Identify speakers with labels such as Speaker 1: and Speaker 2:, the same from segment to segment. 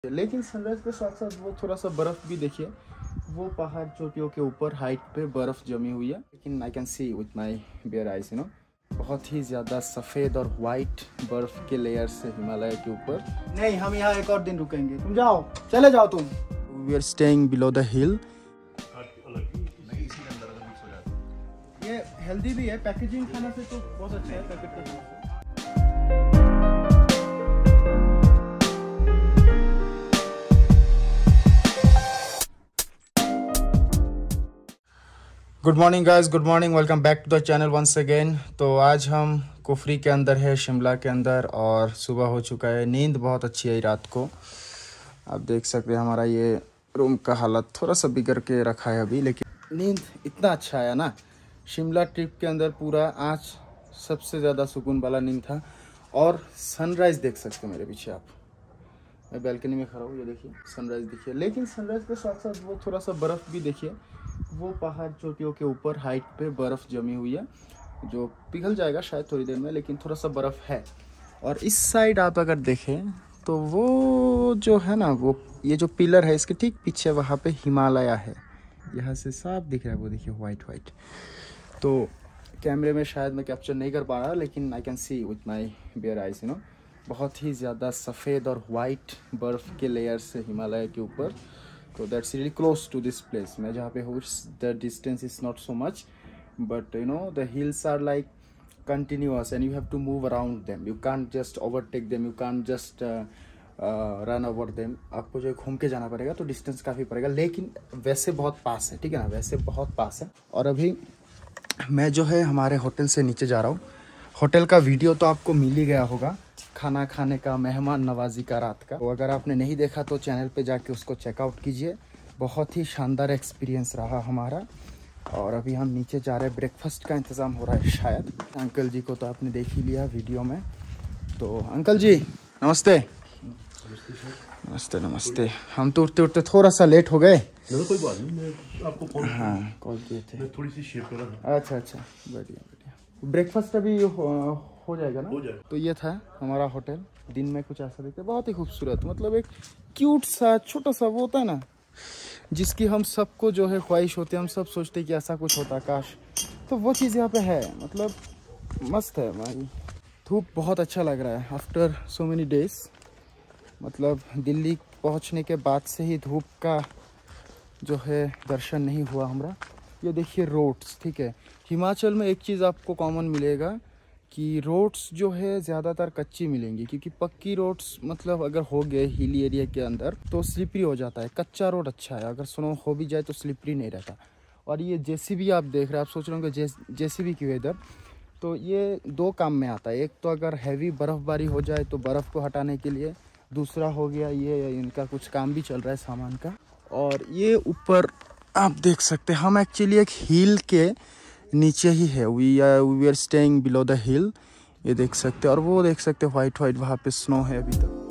Speaker 1: लेकिन सनराइज के साथ साथ वो थोड़ा सा बर्फ भी देखिए, वो पहाड़ चोटियों के ऊपर हाइट पे बर्फ जमी हुई है। लेकिन I can see with my bare eyes, you know, बहुत ही ज़्यादा सफ़ेद और वाइट बर्फ के लेयर से हिमालय के ऊपर। नहीं, हम यहाँ एक और दिन रुकेंगे, तुम जाओ, चले जाओ तुम। We are staying below the hill. ये हेल्दी भी है, पैकेजिंग खाना से तो बहुत अच्छा है, पैकेट का खाना से। Good morning guys, good morning, welcome back to the channel once again. तो आज हम कुफरी के अंदर है, शिमला के अंदर, और सुबह हो चुका है। नींद बहुत अच्छी आई रात को। आप देख सकते हैं हमारा ये रूम का हालत थोड़ा सा बिगड़ के रखा है अभी, लेकिन नींद इतना अच्छा आया ना। शिमला ट्रिप के अंदर पूरा आज सबसे ज़्यादा सुकून वाला नींद था। और सनराइज़ देख सकते हैं मेरे पीछे आप, मैं बैल्कनी में खड़ा हूँ, ये देखिए सनराइज़ देखिए। लेकिन सनराइज़ के साथ साथ वो थोड़ा सा बर्फ़ भी देखिए, वो पहाड़ चोटियों के ऊपर हाइट पे बर्फ़ जमी हुई है, जो पिघल जाएगा शायद थोड़ी देर में, लेकिन थोड़ा सा बर्फ़ है। और इस साइड आप अगर देखें तो वो जो है ना, वो ये जो पिलर है इसके ठीक पीछे वहाँ पे हिमालय है, यहाँ से साफ दिख रहा है, वो देखिए वाइट वाइट। तो कैमरे में शायद मैं कैप्चर नहीं कर पा रहा, लेकिन I can see with my bare eyes, you know, बहुत ही ज़्यादा सफ़ेद और वाइट बर्फ़ के लेयर से हिमालय के ऊपर। तो that's really close to this place. मैं जहाँ पे हूँ, the distance is not so much, but you know the hills are like continuous and you have to move around them. You can't just overtake them, you can't just run over them. आपको जो घूम के जाना पड़ेगा, तो distance काफ़ी पड़ेगा, लेकिन वैसे बहुत पास है, ठीक है ना, वैसे बहुत पास है। और अभी मैं जो है हमारे होटल से नीचे जा रहा हूँ। होटल का वीडियो तो आपको मिल ही गया होगा, खाना खाने का, मेहमान नवाजी का रात का। तो अगर आपने नहीं देखा तो चैनल पे जाके उसको चेकआउट कीजिए। बहुत ही शानदार एक्सपीरियंस रहा हमारा। और अभी हम नीचे जा रहे हैं, ब्रेकफास्ट का इंतज़ाम हो रहा है शायद। अंकल जी को तो आपने देख ही लिया वीडियो में। तो अंकल जी नमस्ते। नमस्ते नमस्ते। हम तो उठते उठते थोड़ा सा लेट हो गए।
Speaker 2: कोई बात नहीं, मैं आपको फोन
Speaker 1: कॉल किए थे,
Speaker 2: मैं थोड़ी सी शेयर कर रहा था।
Speaker 1: अच्छा, बढ़िया बढ़िया। ब्रेकफास्ट अभी हो जाएगा ना?
Speaker 2: हो जाएगा।
Speaker 1: तो ये था हमारा होटल। दिन में कुछ ऐसा दिखता है, बहुत ही खूबसूरत, मतलब एक क्यूट सा छोटा सा वो होता है ना, जिसकी हम सबको जो है ख्वाहिश होती है, हम सब सोचते हैं कि ऐसा कुछ होता काश। तो वो चीज़ यहाँ पे है, मतलब मस्त है भाई। धूप बहुत अच्छा लग रहा है आफ्टर सो मेनी डेज। मतलब दिल्ली पहुँचने के बाद से ही धूप का जो है दर्शन नहीं हुआ हमारा। ये देखिए रोड्स, ठीक है। हिमाचल में एक चीज़ आपको कॉमन मिलेगा कि रोड्स जो है ज़्यादातर कच्ची मिलेंगी, क्योंकि पक्की रोड्स मतलब अगर हो गए हिली एरिया के अंदर तो स्लिपरी हो जाता है। कच्चा रोड अच्छा है, अगर स्नो हो भी जाए तो स्लिपरी नहीं रहता। और ये जेसीबी आप देख रहे हैं, आप सोच रहे होंगे जेसीबी क्यों है इधर, तो ये दो काम में आता है। एक तो अगर हैवी बर्फ़बारी हो जाए तो बर्फ़ को हटाने के लिए, दूसरा हो गया ये इनका कुछ काम भी चल रहा है सामान का। और ये ऊपर आप देख सकते हैं, हम एक्चुअली एक हिल के नीचे ही है। We are staying below the hill, ये देख सकते हैं। और वो देख सकते हैं वाइट वाइट, वहाँ पे स्नो है अभी तक।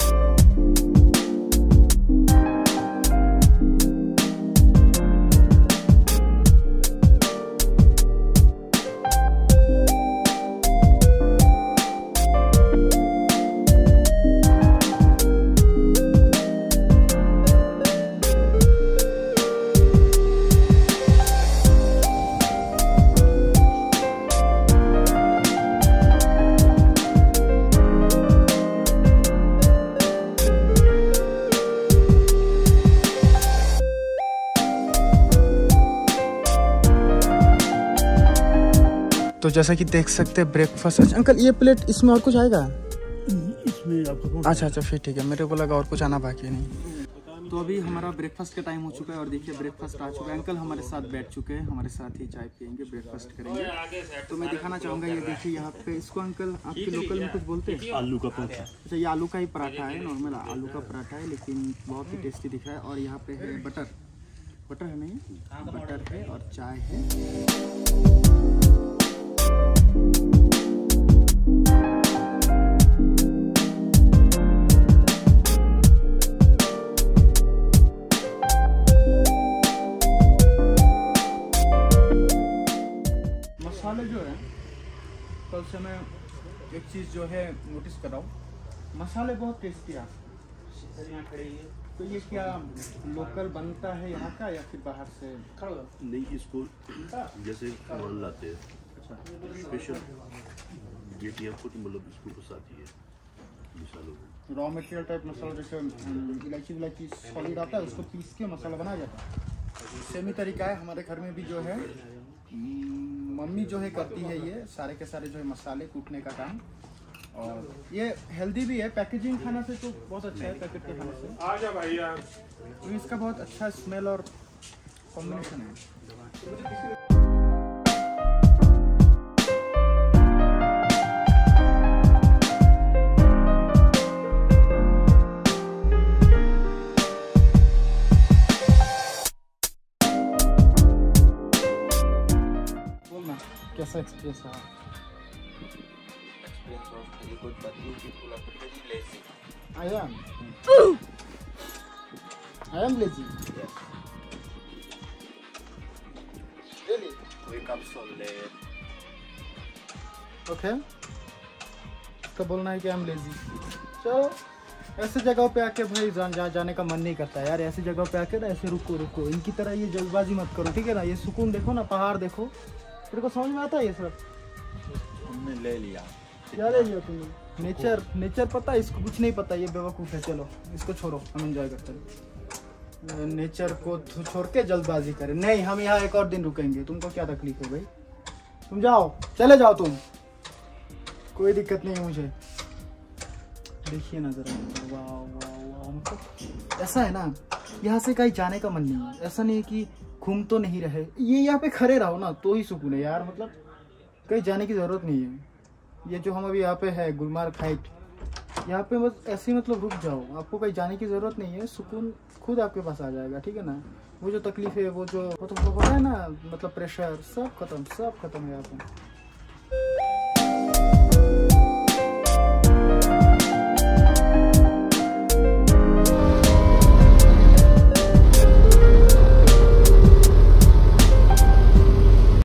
Speaker 1: तो जैसा कि देख सकते हैं ब्रेकफास्ट। अंकल ये प्लेट, इसमें और कुछ आएगा?
Speaker 2: इसमें आपको
Speaker 1: अच्छा फिर ठीक है, मेरे को लगा और कुछ आना बाकी नहीं। तो अभी हमारा ब्रेकफास्ट का टाइम हो चुका है, और देखिए ब्रेकफास्ट आ चुका है। अंकल हमारे साथ बैठ चुके हैं, हमारे साथ ही चाय पियेंगे, ब्रेकफास्ट करेंगे। तो मैं दिखाना चाहूँगा, ये देखिए यहाँ पे इसको अंकल आपके लोकल में कुछ बोलते हैं?
Speaker 2: आलू का पराठा।
Speaker 1: अच्छा, ये आलू का ही पराठा है, नॉर्मल आलू का पराठा है, लेकिन बहुत ही टेस्टी दिख रहा है। और यहाँ पे है बटर है, नहीं बटर है, और चाय है। मसाले जो है, कल से मैं एक चीज़ जो है नोटिस कर रहा हूँ, मसाले बहुत टेस्टी है। यहाँ खड़े हैं। तो ये क्या लोकल बनता है यहाँ का या फिर बाहर से?
Speaker 2: नहीं, इसको जैसे सामान लाते हैं स्पेशल बेटियाँ खुद मतलब इसको फंसाती है मिसालों को।
Speaker 1: रॉ मटेरियल टाइप मसाला, जैसे इलायची सॉलिड आता है, उसको पीस के मसाला बनाया जाता है। सेम ही तरीका है हमारे घर में भी जो है, मम्मी जो है करती है ये सारे के सारे जो है मसाले कूटने का काम। और ये हेल्दी भी है, पैकेजिंग खाना से तो बहुत अच्छा है, पैकेट के खाने से।
Speaker 3: आ जा भाई यार।
Speaker 1: तो इसका बहुत अच्छा स्मेल और कॉम्बिनेशन है। बोलना कैसा एक्सपीरियंस रहा?
Speaker 4: Experience was very good, but you people are very lazy.
Speaker 1: I am lazy.
Speaker 4: Yes.
Speaker 1: Really?
Speaker 4: Wake up so late.
Speaker 1: Okay. इसका बोलना है कि I'm lazy. चलो ऐसे जगह पे आके भाई जाने का मन नहीं करता यार। ऐसी जगह पे आके ना ऐसे रुको, इनकी तरह ये जल्दबाजी मत करो, ठीक है ना। ये सुकून देखो ना, पहाड़ देखो, तेरे को समझ में आता है ये सब?
Speaker 4: हमने ले लिया।
Speaker 1: क्या ले लिया तुमने? नेचर पता है इसको? कुछ नहीं पता, ये बेवकूफ़ है। चलो इसको छोड़ो, हम एंजॉय करते हैं। नेचर को छोड़ के जल्दबाजी करें? नहीं, हम यहाँ एक और दिन रुकेंगे। तुमको क्या तकलीफ है भाई? तुम जाओ, चले जाओ तुम, कोई दिक्कत नहीं है मुझे। देखिए ना जरा, वाह मतलब ऐसा है ना, यहाँ से कहीं जाने का मन नहीं है। ऐसा नहीं है कि घूम तो नहीं रहे, ये यहाँ पे खड़े रहो ना तो ही सुकून है यार। मतलब कहीं जाने की ज़रूरत नहीं है। ये जो हम अभी यहाँ पे है गुलमर्ग हाइट, यहाँ पे बस ऐसे ही मतलब रुक जाओ, आपको कहीं जाने की ज़रूरत नहीं है। सुकून खुद आपके पास आ जाएगा, ठीक है ना। वो जो तकलीफ है, वो तुमको हो रहा है ना, मतलब प्रेशर, सब खत्म है यहाँ पे।